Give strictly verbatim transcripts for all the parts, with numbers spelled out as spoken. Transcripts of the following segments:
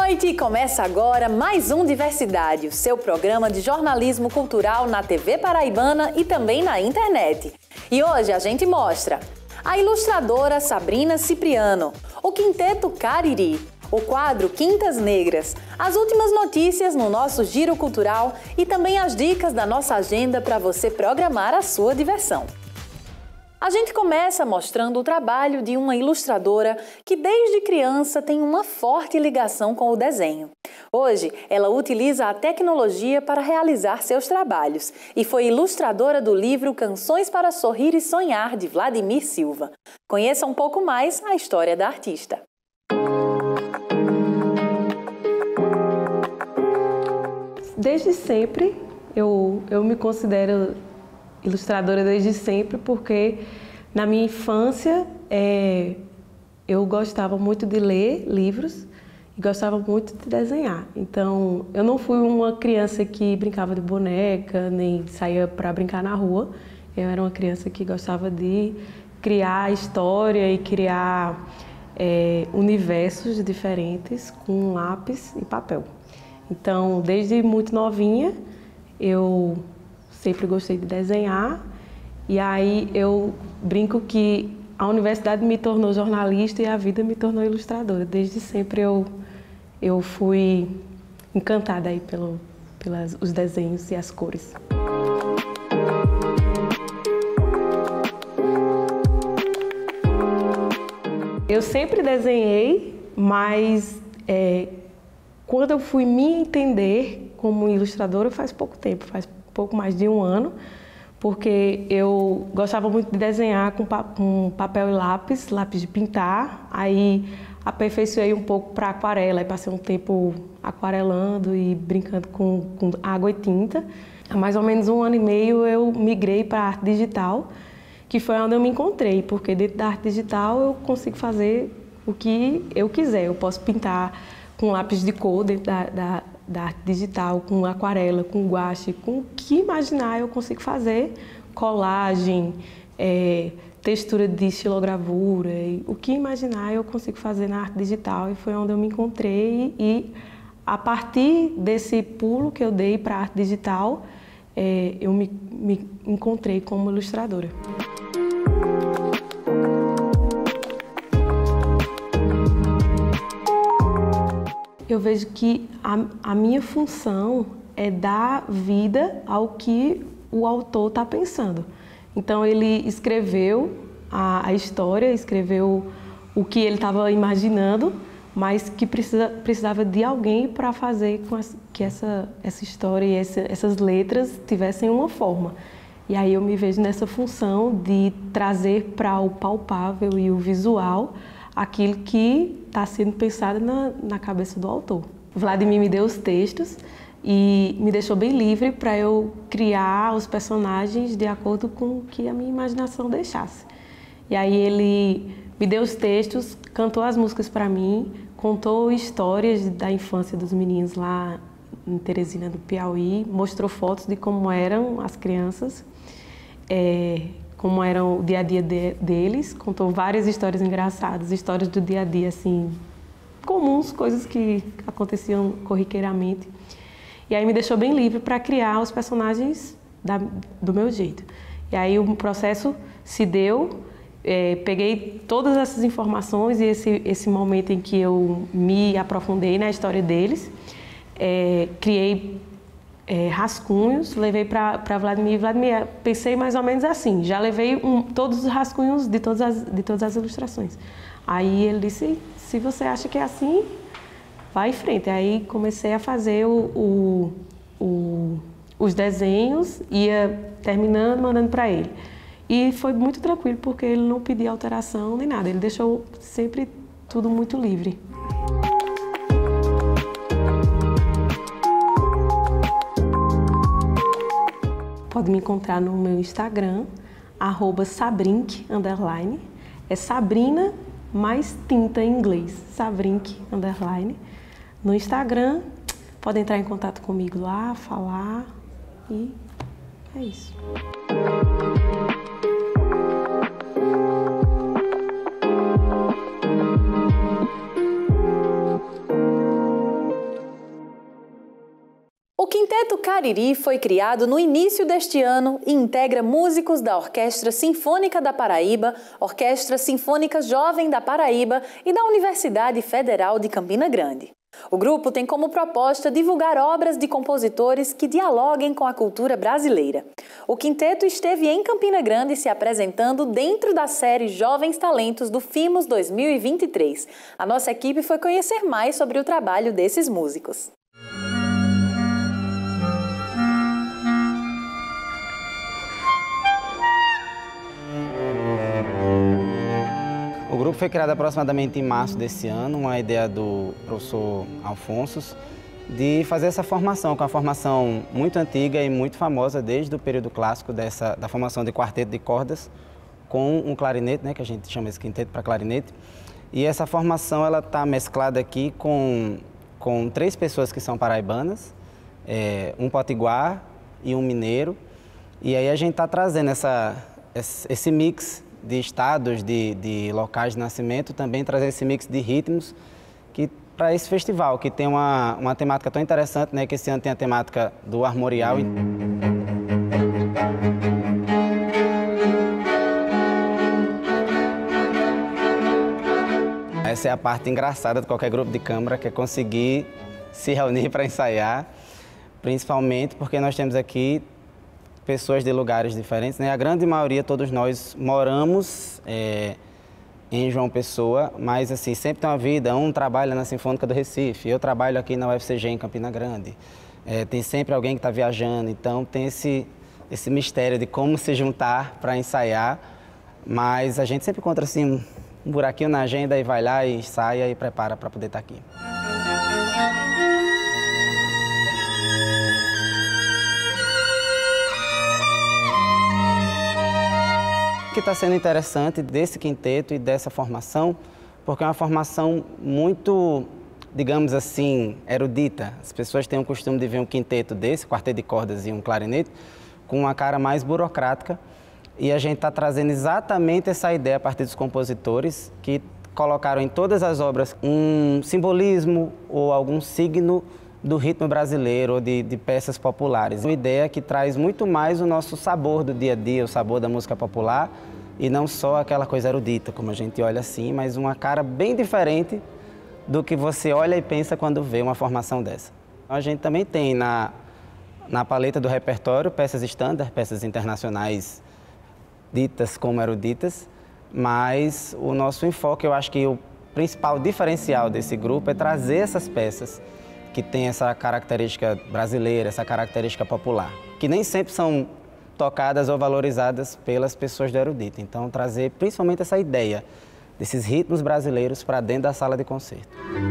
noite! Começa agora mais um Diversidade, o seu programa de jornalismo cultural na T V Paraibana e também na internet. E hoje a gente mostra a ilustradora Sabrina Cipriano, o Quinteto Cariri, o quadro Quintas Negras, as últimas notícias no nosso giro cultural e também as dicas da nossa agenda para você programar a sua diversão. A gente começa mostrando o trabalho de uma ilustradora que desde criança tem uma forte ligação com o desenho. Hoje, ela utiliza a tecnologia para realizar seus trabalhos e foi ilustradora do livro Canções para Sorrir e Sonhar, de Vladimir Silva. Conheça um pouco mais a história da artista. Desde sempre, eu, eu me considero ilustradora desde sempre, porque na minha infância é, eu gostava muito de ler livros e gostava muito de desenhar. Então, eu não fui uma criança que brincava de boneca, nem saía para brincar na rua. Eu era uma criança que gostava de criar história e criar é, universos diferentes com lápis e papel. Então, desde muito novinha, eu sempre gostei de desenhar, e aí eu brinco que a universidade me tornou jornalista e a vida me tornou ilustradora. Desde sempre eu, eu fui encantada aí pelo, pelos os desenhos e as cores. Eu sempre desenhei, mas é, quando eu fui me entender como ilustradora faz pouco tempo, faz pouco mais de um ano, porque eu gostava muito de desenhar com, pa com papel e lápis, lápis de pintar, aí aperfeiçoei um pouco para aquarela, aí passei um tempo aquarelando e brincando com, com água e tinta. Há mais ou menos um ano e meio eu migrei para a arte digital, que foi onde eu me encontrei, porque dentro da arte digital eu consigo fazer o que eu quiser. Eu posso pintar com lápis de cor dentro da, da da arte digital, com aquarela, com guache, com o que imaginar eu consigo fazer, colagem, é, textura de estilogravura, e o que imaginar eu consigo fazer na arte digital, e foi onde eu me encontrei, e a partir desse pulo que eu dei para a arte digital, é, eu me, me encontrei como ilustradora. Eu vejo que a, a minha função é dar vida ao que o autor está pensando. Então, ele escreveu a, a história, escreveu o que ele estava imaginando, mas que precisa, precisava de alguém para fazer com as, que essa, essa história e essa, essas letras tivessem uma forma. E aí eu me vejo nessa função de trazer para o palpável e o visual aquilo que está sendo pensado na, na cabeça do autor. Vladimir me deu os textos e me deixou bem livre para eu criar os personagens de acordo com o que a minha imaginação deixasse. E aí ele me deu os textos, cantou as músicas para mim, contou histórias da infância dos meninos lá em Teresina do Piauí, mostrou fotos de como eram as crianças, é, como era o dia a dia de, deles, contou várias histórias engraçadas, histórias do dia a dia, assim, comuns, coisas que aconteciam corriqueiramente. E aí me deixou bem livre para criar os personagens da, do meu jeito. E aí o processo se deu, é, peguei todas essas informações e esse, esse momento em que eu me aprofundei na história deles, é, criei É, rascunhos, levei para Vladimir. Vladimir, pensei mais ou menos assim, já levei um, todos os rascunhos de todas, as, de todas as ilustrações. Aí ele disse, se você acha que é assim, vai em frente. Aí comecei a fazer o, o, o, os desenhos, ia terminando, mandando para ele. E foi muito tranquilo, porque ele não pedia alteração nem nada, ele deixou sempre tudo muito livre. Pode me encontrar no meu Instagram, arroba sabrink, underline. É Sabrina mais tinta em inglês, sabrink, underline. No Instagram, pode entrar em contato comigo lá, falar e é isso. Cariri foi criado no início deste ano e integra músicos da Orquestra Sinfônica da Paraíba, Orquestra Sinfônica Jovem da Paraíba e da Universidade Federal de Campina Grande. O grupo tem como proposta divulgar obras de compositores que dialoguem com a cultura brasileira. O quinteto esteve em Campina Grande se apresentando dentro da série Jovens Talentos do Fimos dois mil e vinte e três. A nossa equipe foi conhecer mais sobre o trabalho desses músicos. O grupo foi criado aproximadamente em março desse ano, uma ideia do professor Alfonso de fazer essa formação, que é uma formação muito antiga e muito famosa desde o período clássico dessa, da formação de quarteto de cordas com um clarinete, né, que a gente chama esse quinteto para clarinete. E essa formação ela está mesclada aqui com, com três pessoas que são paraibanas, é, um potiguar e um mineiro. E aí a gente está trazendo essa, esse mix de estados, de, de locais de nascimento, também trazer esse mix de ritmos que para esse festival, que tem uma, uma temática tão interessante, né, que esse ano tem a temática do armorial. Essa é a parte engraçada de qualquer grupo de câmara, que é conseguir se reunir para ensaiar, principalmente porque nós temos aqui pessoas de lugares diferentes, né? A grande maioria, todos nós, moramos é, em João Pessoa, mas assim, sempre tem uma vida, um trabalha na Sinfônica do Recife, eu trabalho aqui na U F C G em Campina Grande, é, tem sempre alguém que está viajando, então tem esse, esse mistério de como se juntar para ensaiar, mas a gente sempre encontra assim, um buraquinho na agenda e vai lá e ensaia e prepara para poder estar aqui. O que está sendo interessante desse quinteto e dessa formação, porque é uma formação muito, digamos assim, erudita. As pessoas têm o costume de ver um quinteto desse, quarteto de cordas e um clarinete, com uma cara mais burocrática, e a gente está trazendo exatamente essa ideia a partir dos compositores que colocaram em todas as obras um simbolismo ou algum signo do ritmo brasileiro ou de, de peças populares. Uma ideia que traz muito mais o nosso sabor do dia a dia, o sabor da música popular, e não só aquela coisa erudita, como a gente olha assim, mas uma cara bem diferente do que você olha e pensa quando vê uma formação dessa. A gente também tem na, na paleta do repertório peças estándar, peças internacionais ditas como eruditas, mas o nosso enfoque, eu acho que o principal diferencial desse grupo é trazer essas peças que têm essa característica brasileira, essa característica popular, que nem sempre são tocadas ou valorizadas pelas pessoas do erudito. Então, trazer principalmente essa ideia desses ritmos brasileiros para dentro da sala de concerto.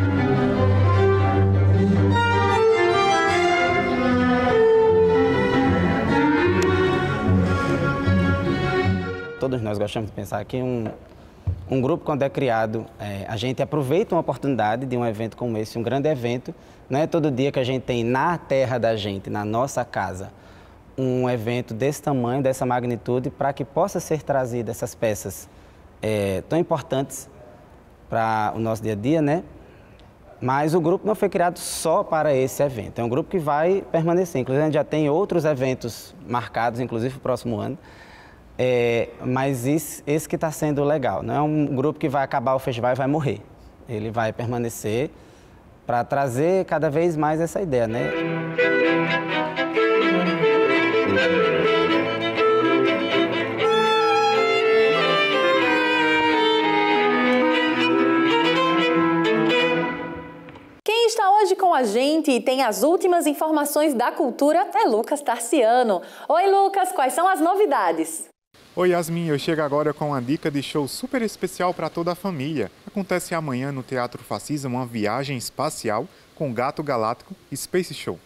Todos nós gostamos de pensar que um, um grupo, quando é criado, é, a gente aproveita uma oportunidade de um evento como esse, um grande evento. Não é todo dia que a gente tem na terra da gente, na nossa casa, um evento desse tamanho, dessa magnitude, para que possa ser trazida essas peças é, tão importantes para o nosso dia a dia, né? Mas o grupo não foi criado só para esse evento, é um grupo que vai permanecer. Inclusive, a gente já tem outros eventos marcados, inclusive o próximo ano, é, mas esse, esse que está sendo legal. Não é um grupo que vai acabar o festival e vai morrer. Ele vai permanecer para trazer cada vez mais essa ideia, né? Quem está hoje com a gente e tem as últimas informações da cultura é Lucas Tarciano. Oi, Lucas, quais são as novidades? Oi, Yasmin, eu chego agora com uma dica de show super especial para toda a família. Acontece amanhã no Teatro Facisa uma viagem espacial com Gato Galáctico Space Show.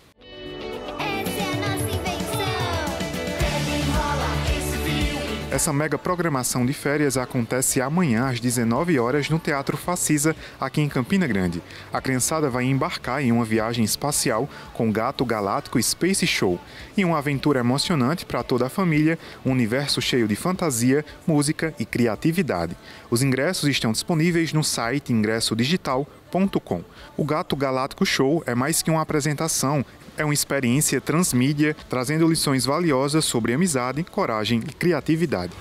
Essa mega programação de férias acontece amanhã às dezenove horas no Teatro Facisa, aqui em Campina Grande. A criançada vai embarcar em uma viagem espacial com Gato Galáctico Space Show. E uma aventura emocionante para toda a família, um universo cheio de fantasia, música e criatividade. Os ingressos estão disponíveis no site ingresso digital ponto com. O Gato Galáctico Show é mais que uma apresentação, é uma experiência transmídia, trazendo lições valiosas sobre amizade, coragem e criatividade.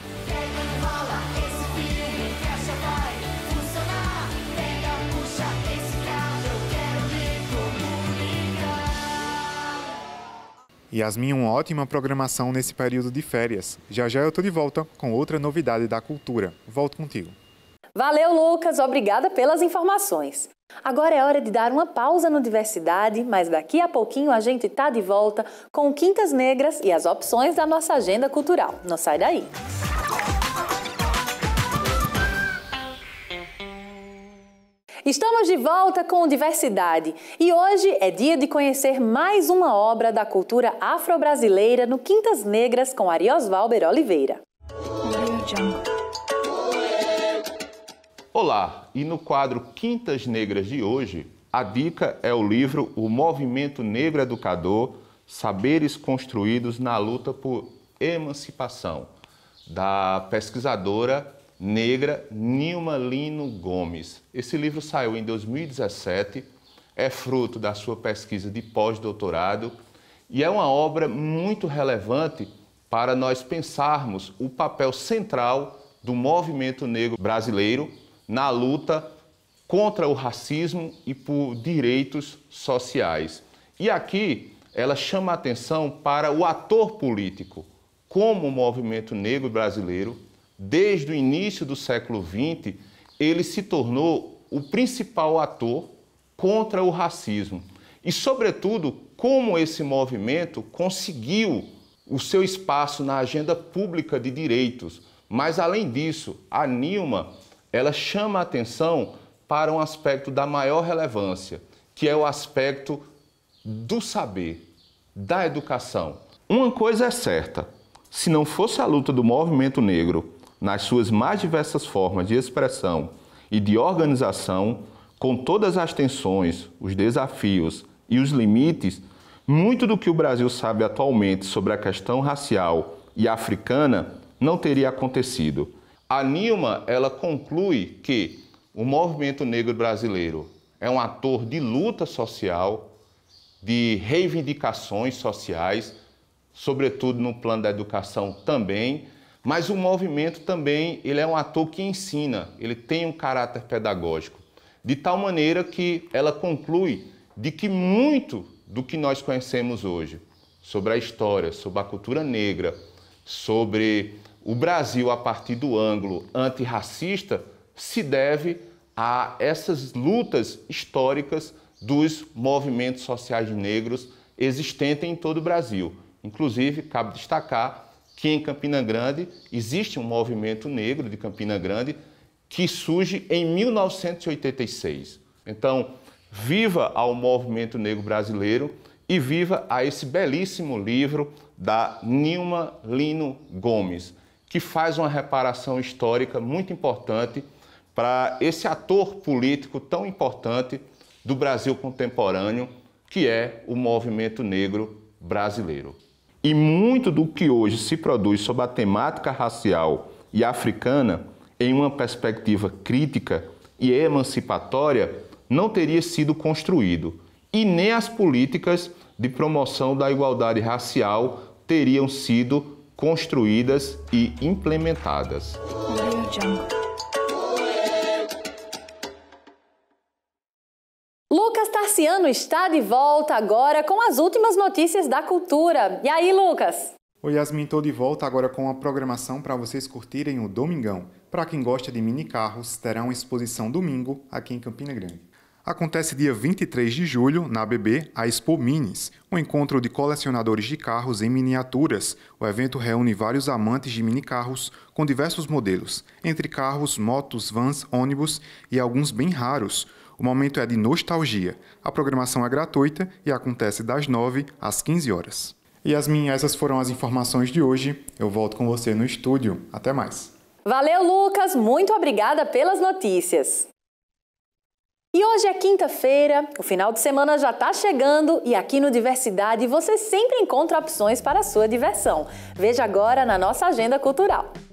Yasmin, uma ótima programação nesse período de férias. Já já eu estou de volta com outra novidade da cultura. Volto contigo. Valeu, Lucas. Obrigada pelas informações. Agora é hora de dar uma pausa no Diversidade, mas daqui a pouquinho a gente está de volta com Quintas Negras e as opções da nossa agenda cultural. Não sai daí. Estamos de volta com Diversidade e hoje é dia de conhecer mais uma obra da cultura afro-brasileira no Quintas Negras com Ariosvalber Oliveira. Olá, e no quadro Quintas Negras de hoje, a dica é o livro O Movimento Negro Educador, Saberes Construídos na Luta por Emancipação, da pesquisadora negra Nilma Lino Gomes. Esse livro saiu em dois mil e dezessete, é fruto da sua pesquisa de pós-doutorado e é uma obra muito relevante para nós pensarmos o papel central do movimento negro brasileiro na luta contra o racismo e por direitos sociais. E aqui ela chama a atenção para o ator político, como o movimento negro brasileiro, desde o início do século vinte, ele se tornou o principal ator contra o racismo. E, sobretudo, como esse movimento conseguiu o seu espaço na agenda pública de direitos. Mas, além disso, a Nilma, ela chama a atenção para um aspecto da maior relevância, que é o aspecto do saber, da educação. Uma coisa é certa, se não fosse a luta do movimento negro nas suas mais diversas formas de expressão e de organização, com todas as tensões, os desafios e os limites, muito do que o Brasil sabe atualmente sobre a questão racial e africana não teria acontecido. A Nilma, ela conclui que o movimento negro brasileiro é um ator de luta social, de reivindicações sociais, sobretudo no plano da educação também, mas o movimento também ele é um ator que ensina, ele tem um caráter pedagógico, de tal maneira que ela conclui de que muito do que nós conhecemos hoje, sobre a história, sobre a cultura negra, sobre o Brasil a partir do ângulo antirracista, se deve a essas lutas históricas dos movimentos sociais negros existentes em todo o Brasil. Inclusive, cabe destacar que em Campina Grande existe um movimento negro de Campina Grande que surge em mil novecentos e oitenta e seis. Então, viva ao movimento negro brasileiro e viva a esse belíssimo livro da Nilma Lino Gomes, que faz uma reparação histórica muito importante para esse ator político tão importante do Brasil contemporâneo, que é o movimento negro brasileiro. E muito do que hoje se produz sobre a temática racial e africana, em uma perspectiva crítica e emancipatória, não teria sido construído, e nem as políticas de promoção da igualdade racial teriam sido construídas e implementadas. Lucas Tarciano está de volta agora com as últimas notícias da cultura. E aí, Lucas? Oi, Yasmin, estou de volta agora com a programação para vocês curtirem o Domingão. Para quem gosta de mini carros, terá uma exposição domingo aqui em Campina Grande. Acontece dia vinte e três de julho, na A B B, a Expo Minis, um encontro de colecionadores de carros em miniaturas. O evento reúne vários amantes de mini carros com diversos modelos, entre carros, motos, vans, ônibus e alguns bem raros. O momento é de nostalgia. A programação é gratuita e acontece das nove às quinze horas. Yasmin, essas foram as informações de hoje. Eu volto com você no estúdio. Até mais. Valeu, Lucas. Muito obrigada pelas notícias. E hoje é quinta-feira, o final de semana já está chegando e aqui no Diversidade você sempre encontra opções para a sua diversão. Veja agora na nossa agenda cultural.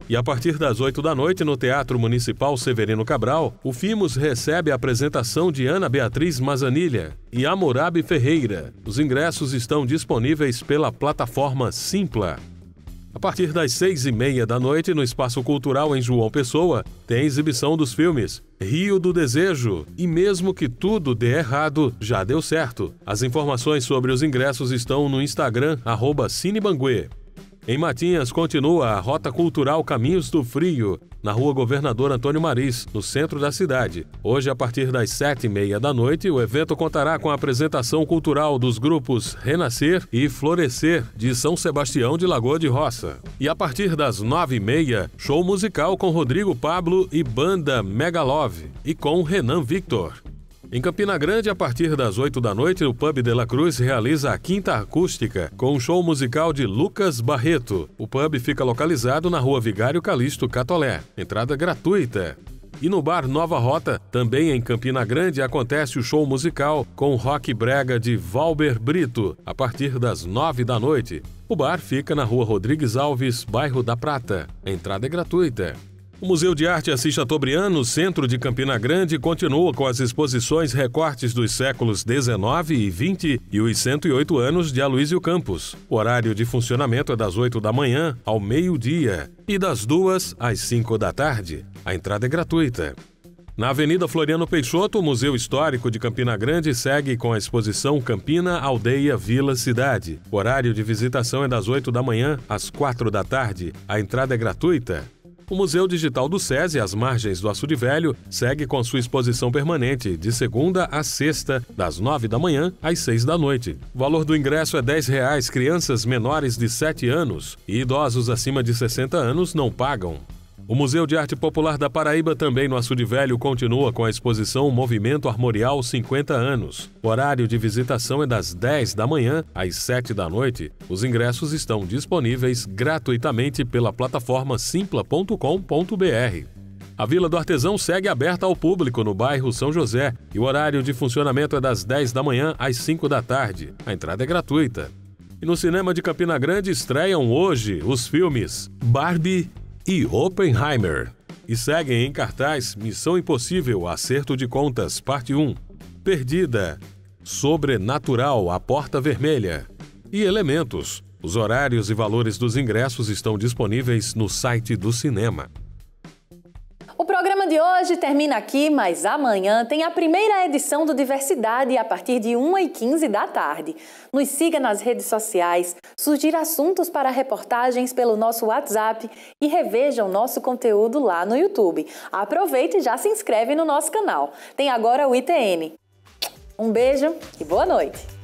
E a partir das oito da noite, no Teatro Municipal Severino Cabral, o Fimos recebe a apresentação de Ana Beatriz Mazanilha e Hammurabi Ferreira. Os ingressos estão disponíveis pela plataforma Simpla. A partir das seis e meia da noite, no Espaço Cultural em João Pessoa, tem exibição dos filmes Rio do Desejo e Mesmo que Tudo Dê Errado, Já Deu Certo. As informações sobre os ingressos estão no Instagram, arroba Cinebanguê. Em Matinhas, continua a Rota Cultural Caminhos do Frio, na Rua Governador Antônio Maris, no centro da cidade. Hoje, a partir das sete e meia da noite, o evento contará com a apresentação cultural dos grupos Renascer e Florescer, de São Sebastião de Lagoa de Roça. E a partir das nove e meia, show musical com Rodrigo Pablo e banda Megalove, e com Renan Victor. Em Campina Grande, a partir das oito da noite, o Pub de la Cruz realiza a Quinta Acústica, com um show musical de Lucas Barreto. O pub fica localizado na Rua Vigário Calixto Catolé. Entrada gratuita. E no Bar Nova Rota, também em Campina Grande, acontece o show musical com rock brega de Valber Brito, a partir das nove da noite. O bar fica na Rua Rodrigues Alves, bairro da Prata. A entrada é gratuita. O Museu de Arte Assis Chateaubriand, no centro de Campina Grande, continua com as exposições recortes dos séculos dezenove e vinte e os cento e oito anos de Aloysio Campos. O horário de funcionamento é das oito da manhã ao meio-dia e das duas às cinco da tarde. A entrada é gratuita. Na Avenida Floriano Peixoto, o Museu Histórico de Campina Grande segue com a exposição Campina, Aldeia, Vila, Cidade. O horário de visitação é das oito da manhã às quatro da tarde. A entrada é gratuita. O Museu Digital do SESI, às margens do Açude Velho, segue com sua exposição permanente, de segunda a sexta, das nove da manhã às seis da noite. O valor do ingresso é dez reais, crianças menores de sete anos e idosos acima de sessenta anos não pagam. O Museu de Arte Popular da Paraíba, também no Açude Velho, continua com a exposição Movimento Armorial cinquenta anos. O horário de visitação é das dez da manhã às sete da noite. Os ingressos estão disponíveis gratuitamente pela plataforma simpla ponto com ponto br. A Vila do Artesão segue aberta ao público no bairro São José e o horário de funcionamento é das dez da manhã às cinco da tarde. A entrada é gratuita. E no cinema de Campina Grande estreiam hoje os filmes Barbie e Oppenheimer. E seguem em cartaz Missão Impossível, Acerto de Contas, parte um, Perdida, Sobrenatural, A Porta Vermelha e Elementos. Os horários e valores dos ingressos estão disponíveis no site do cinema. O programa de hoje termina aqui, mas amanhã tem a primeira edição do Diversidade a partir de uma e quinze da tarde. Nos siga nas redes sociais, sugira assuntos para reportagens pelo nosso WhatsApp e reveja o nosso conteúdo lá no YouTube. Aproveite e já se inscreve no nosso canal. Tem agora o I T N. Um beijo e boa noite!